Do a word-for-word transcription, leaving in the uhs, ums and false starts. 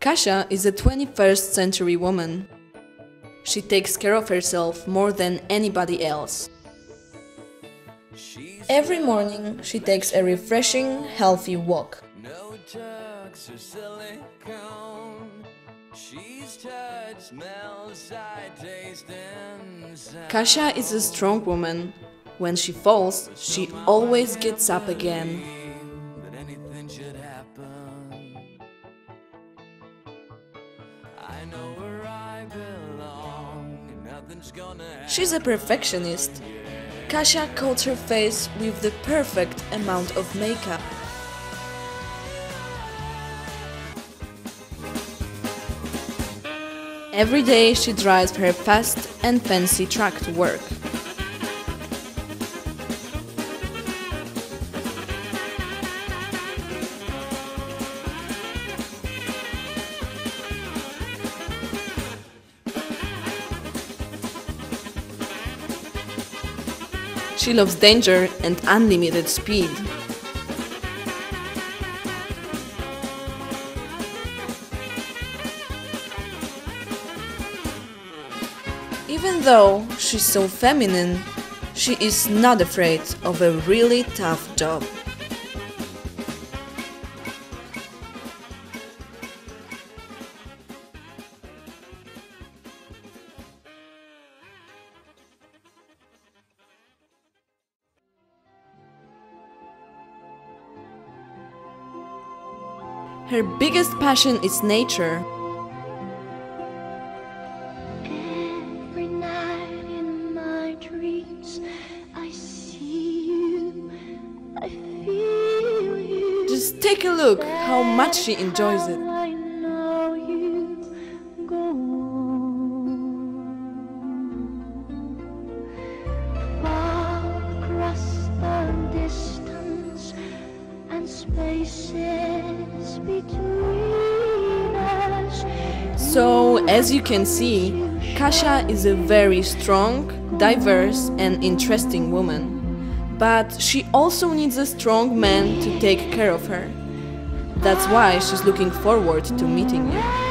Kasia is a twenty-first century woman. She takes care of herself more than anybody else. Every morning she takes a refreshing, healthy walk. Kasia is a strong woman. When she falls, she always gets up again. She's a perfectionist. Kasia coats her face with the perfect amount of makeup. Every day she drives her fast and fancy truck to work. She loves danger and unlimited speed. Even though she's so feminine, she is not afraid of a really tough job. Her biggest passion is nature. Every night in my dreams, I see you, I feel you. Just take a look how much she enjoys it. I know you go far across the distance and spaces between us. So, as you can see, Kasia is a very strong, diverse and interesting woman. But she also needs a strong man to take care of her. That's why she's looking forward to meeting you.